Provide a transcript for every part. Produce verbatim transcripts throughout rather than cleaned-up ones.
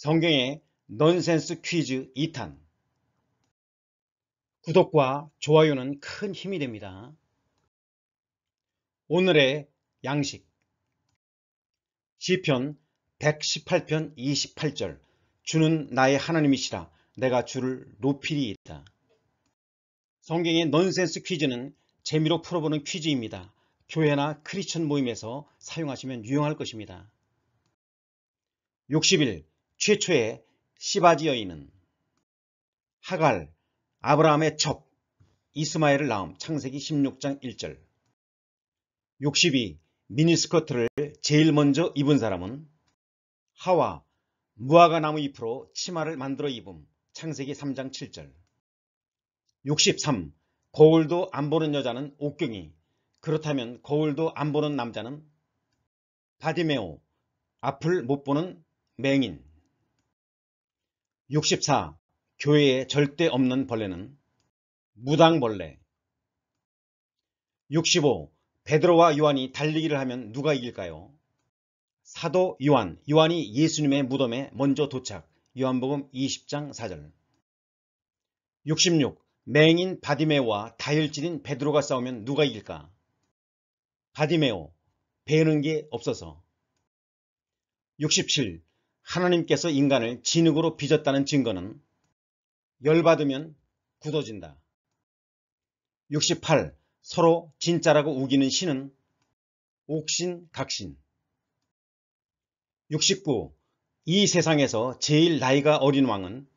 성경의 넌센스 퀴즈 이 탄. 구독과 좋아요는 큰 힘이 됩니다. 오늘의 양식. 시편 백십팔 편 이십팔 절. 주는 나의 하나님이시라. 내가 주를 높이리이다. 성경의 넌센스 퀴즈는 재미로 풀어보는 퀴즈입니다. 교회나 크리스천 모임에서 사용하시면 유용할 것입니다. 육십 일 최초의 시바지 여인은 하갈, 아브라함의 첩, 이스마엘을 낳음. 창세기 십육 장 일 절. 육십이 미니스커트를 제일 먼저 입은 사람은 하와, 무화과 나무 잎으로 치마를 만들어 입음. 창세기 삼 장 칠 절. 육십삼 거울도 안 보는 여자는 옥경이. 그렇다면 거울도 안 보는 남자는 바디메오, 앞을 못 보는 맹인. 육십사 교회에 절대 없는 벌레는 무당벌레. 육십오 베드로와 요한이 달리기를 하면 누가 이길까요? 사도 요한. 요한이 예수님의 무덤에 먼저 도착. 요한복음 이십 장 사 절. 육십육 맹인 바디메오와 다혈질인 베드로가 싸우면 누가 이길까? 바디메오. 베는 게 없어서. 육십칠 하나님께서 인간을 진흙으로 빚었다는 증거는 열받으면 굳어진다. 육십팔 서로 진짜라고 우기는 신은 옥신, 각신. 육십구 이 세상에서 제일 나이가 어린 왕은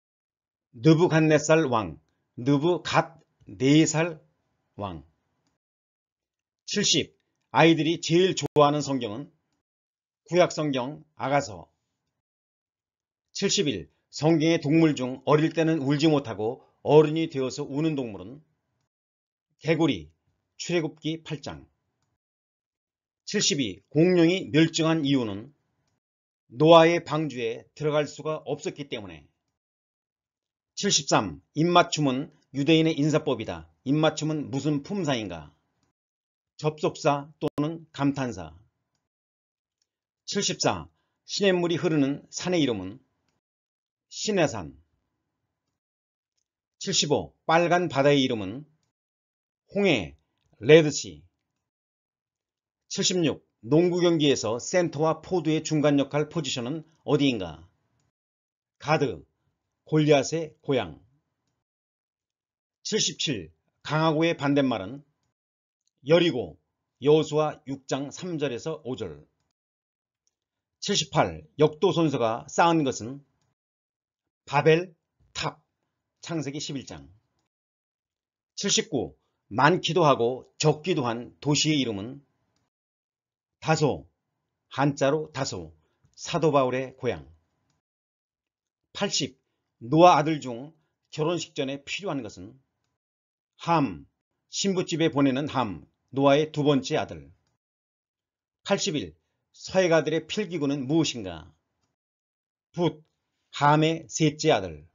느부갓네살 왕, 느부갓 네 살 왕. 칠십 아이들이 제일 좋아하는 성경은 구약성경 아가서. 칠십일 성경의 동물 중 어릴 때는 울지 못하고 어른이 되어서 우는 동물은 개구리. 출애굽기 팔 장. 칠십이 공룡이 멸종한 이유는 노아의 방주에 들어갈 수가 없었기 때문에. 칠십삼 입맞춤은 유대인의 인사법이다. 입맞춤은 무슨 품사인가? 접속사 또는 감탄사. 칠십사 시냇물이 흐르는 산의 이름은 시내산. 칠십오 빨간 바다의 이름은 홍해, 레드시. 칠십육 농구 경기에서 센터와 포드의 중간 역할 포지션은 어디인가? 가드, 골리앗의 고향. 칠십칠 강하고의 반대말은 여리고, 여호수아 육 장 삼 절에서 오 절. 칠십팔 역도선서가 쌓은 것은 바벨, 탑. 창세기 십일 장. 칠십구 많기도 하고 적기도 한 도시의 이름은 다소, 한자로 다소. 사도 바울의 고향. 팔십 노아 아들 중 결혼식 전에 필요한 것은 함, 신부집에 보내는 함. 노아의 두 번째 아들. 팔십일 서해가들의 필기구는 무엇인가? 붓, 함의 셋째 아들.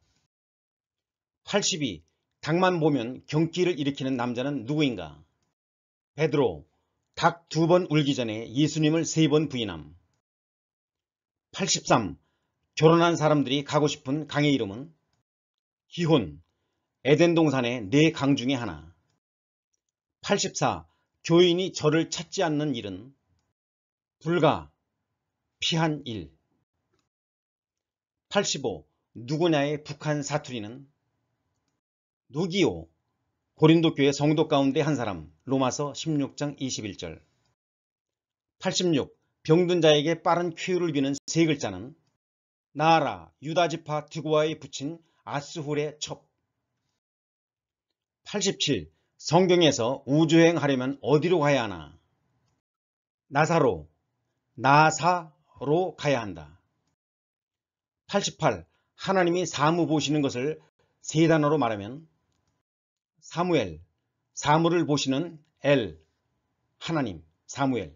팔십이 닭만 보면 경기를 일으키는 남자는 누구인가? 베드로. 닭 두 번 울기 전에 예수님을 세 번 부인함. 팔십삼 결혼한 사람들이 가고 싶은 강의 이름은 기혼. 에덴 동산의 네 강 중에 하나. 팔십사 교인이 저를 찾지 않는 일은 불가, 피한 일. 팔십오 누구냐의 북한 사투리는 누기요. 고린도 교회 성도 가운데 한 사람. 로마서 십육 장 이십일 절. 팔십육 병든 자에게 빠른 쾌유를 비는 세 글자는 나아라. 유다지파 디고아에 붙인 아스훌의 첩. 팔십칠 성경에서 우주여행 하려면 어디로 가야 하나? 나사로. 나사로 가야 한다. 팔십팔 하나님이 사무 보시는 것을 세 단어로 말하면 사무엘. 사무를 보시는 엘. 하나님. 사무엘.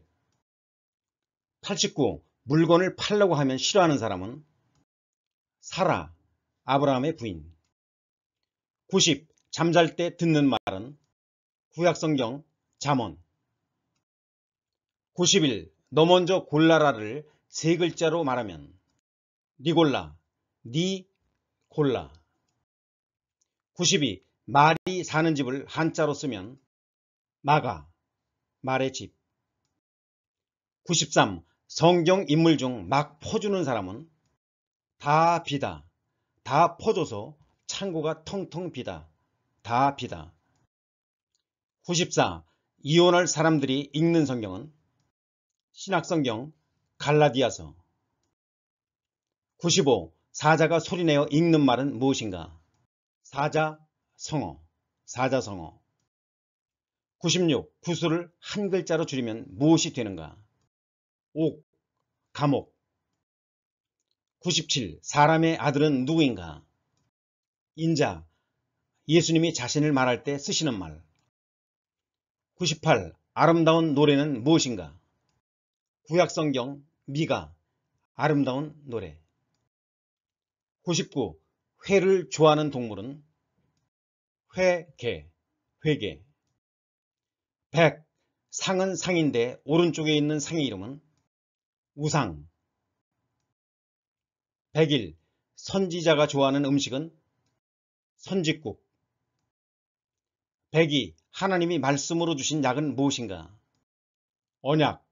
팔십구 물건을 팔려고 하면 싫어하는 사람은 사라. 아브라함의 부인. 구십 잠잘 때 듣는 말은 구약성경 잠언. 구십일 너 먼저 골라라를 세 글자로 말하면 니골라, 니골라. 구십이. 말이 사는 집을 한자로 쓰면 마가, 말의 집. 구십삼. 성경 인물 중 막 퍼주는 사람은 다 비다, 다 퍼줘서 창고가 텅텅 비다, 다 비다. 구십사. 이혼할 사람들이 읽는 성경은 신약성경, 갈라디아서. 구십오. 사자가 소리내어 읽는 말은 무엇인가? 사자성어, 사자성어. 구십육. 구수를 한 글자로 줄이면 무엇이 되는가? 옥, 감옥. 구십칠. 사람의 아들은 누구인가? 인자, 예수님이 자신을 말할 때 쓰시는 말. 구십팔. 아름다운 노래는 무엇인가? 구약성경, 미가, 아름다운 노래. 구십구. 회를 좋아하는 동물은 회개, 회개. 백. 상은 상인데 오른쪽에 있는 상의 이름은 우상. 백일. 선지자가 좋아하는 음식은 선짓국. 백이. 하나님이 말씀으로 주신 약은 무엇인가? 언약.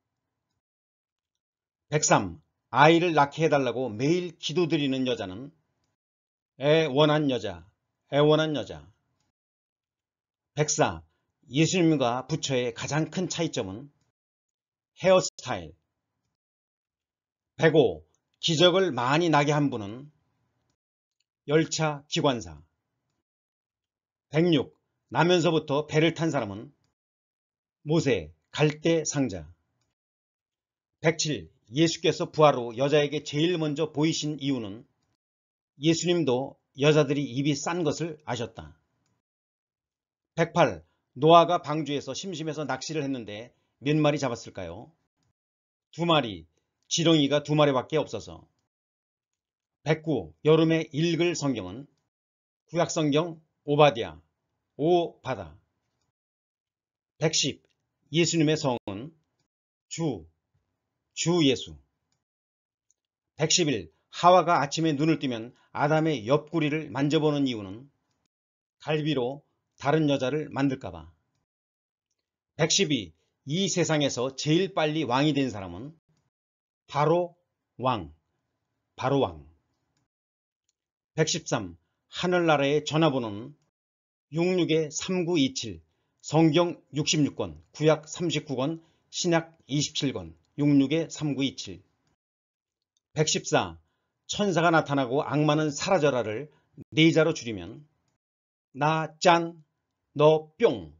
백삼. 아이를 낳게 해달라고 매일 기도드리는 여자는 애원한 여자, 애원한 여자. 백사. 예수님과 부처의 가장 큰 차이점은 헤어스타일. 백오. 기적을 많이 나게 한 분은 열차 기관사. 백육. 나면서부터 배를 탄 사람은 모세, 갈대 상자. 백칠. 예수께서 부활 후 여자에게 제일 먼저 보이신 이유는 예수님도 여자들이 입이 싼 것을 아셨다. 백팔. 노아가 방주에서 심심해서 낚시를 했는데 몇 마리 잡았을까요? 두 마리. 지렁이가 두 마리밖에 없어서. 백구. 여름에 읽을 성경은 구약성경, 오바댜, 오바다. 백십. 예수님의 성은 주, 주 예수. 백십일. 하와가 아침에 눈을 뜨면 아담의 옆구리를 만져보는 이유는 갈비로 다른 여자를 만들까봐. 백십이. 이 세상에서 제일 빨리 왕이 된 사람은 바로 왕, 바로 왕. 백십삼. 하늘나라의 전화번호는 육육에 삼구이칠, 성경 육십육 권, 구약 삼십구 권, 신약 이십칠 권, 육육에 삼구이칠. 백십사. 천사가 나타나고 악마는 사라져라를 네자로 줄이면 나 짠, 너 뿅.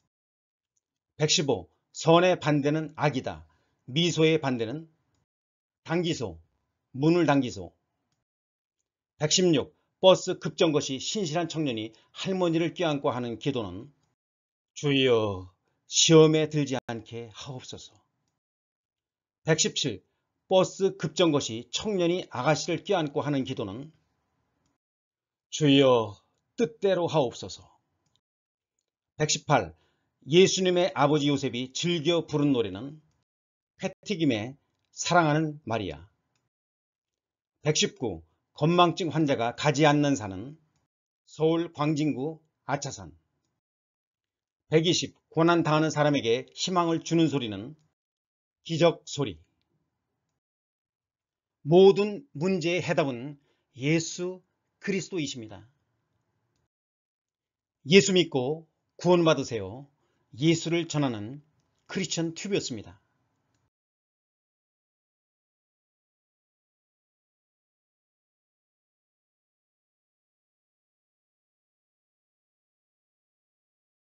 백십오. 선의 반대는 악이다. 미소의 반대는 당기소, 문을 당기소. 백십육. 버스 급정거 시 신실한 청년이 할머니를 껴안고 하는 기도는 주여 시험에 들지 않게 하옵소서. 백십칠. 버스 급정거 시 청년이 아가씨를 껴안고 하는 기도는 주여 뜻대로 하옵소서. 백십팔. 예수님의 아버지 요셉이 즐겨 부른 노래는 패튀김의 사랑하는 마리아. 백십구. 건망증 환자가 가지 않는 산은 서울 광진구 아차산. 백이십. 고난당하는 사람에게 희망을 주는 소리는 기적 소리. 모든 문제의 해답은 예수 그리스도이십니다. 예수 믿고 구원받으세요. 예수를 전하는 크리스천 튜브였습니다.